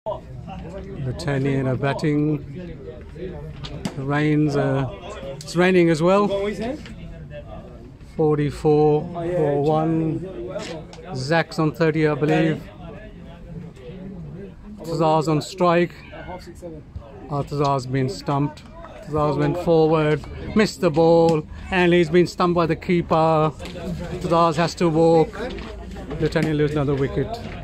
Lutonian are batting. The rains, it's raining as well. 44 for 1. Zach's on 30, I believe. Tazar's on strike. Tazar's been stumped. Tazar's went forward, missed the ball, and he's been stumped by the keeper. Tazar's has to walk. Lutonian lose another wicket.